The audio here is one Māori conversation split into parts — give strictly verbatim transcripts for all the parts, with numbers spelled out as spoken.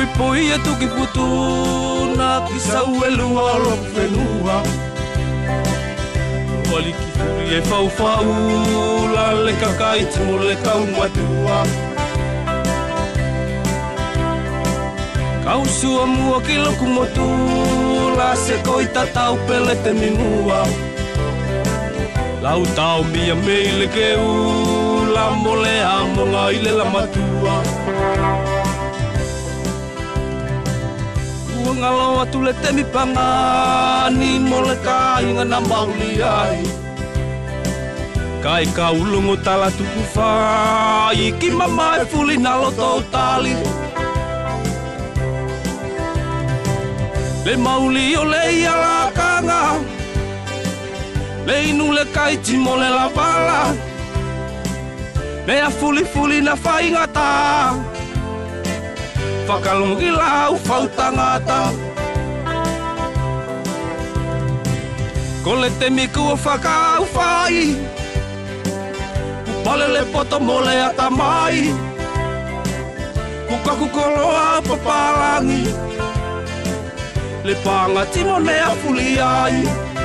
Poi poi e tu ki putuna ki sau e lua o loku whenua. Wali ki furi e whau whau la le kakaiti mo le kau matua. Kau sua mua ki loku motu la se koi tatau pele te minua. Lau tau mia mei le ke u la mole a monga i le la matua. Ngalo atu le temi pangani mo le kainga na mauli ai. Kai ka ulungu tala tuku whai ki mama e fuli na loto tali. Le mauli o le ia la kanga, le inu le kaiti mo le la vala. Le a fuli fuli na whaingata, whakalungi lau whau tangata. Ko le te miku o whakau whai, kupale le poto mo le ata mai, kukaku koloa papalangi, le panga timo ne a fuli ai.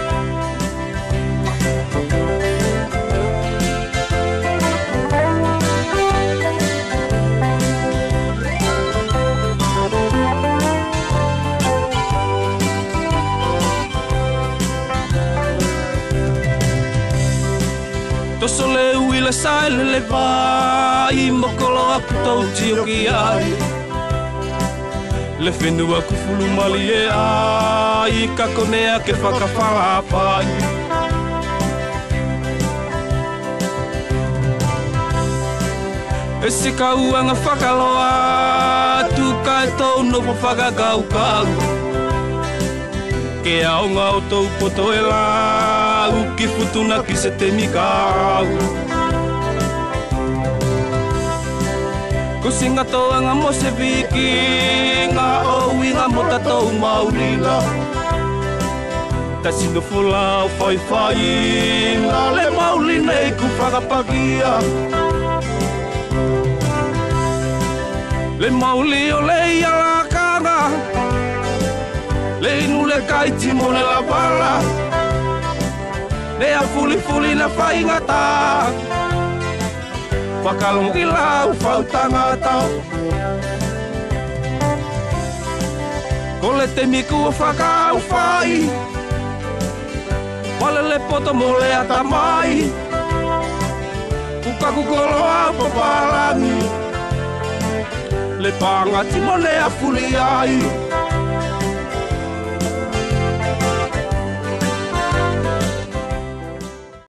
Toso le ui le sai le le vai, mokolo aku tau tio ki ai. Le whenua ku fulu mali e ai, ka konea ke whakawhalapai. E si ka uanga whakaloa, tu ka e tau nopo whakakau kau. Ke aonga o tau poto e lau, ki futuna ki se te mikau. Ko singa toanga mo se viki, ngā owi ngā mo tatou maurila. Ta sino fulau whai whai, ngā le mauli nei ku whakapakia. Le mauli o le ia la kanga, le inu le kaiti mo le la vala. Le a fuli fuli na whaingata, whakalungi lau whau tangata. Ko le te miku o whakau whai, wale le poto mo le ata mai, kukaku koloa papalangi, le panga timo le a fuli ai.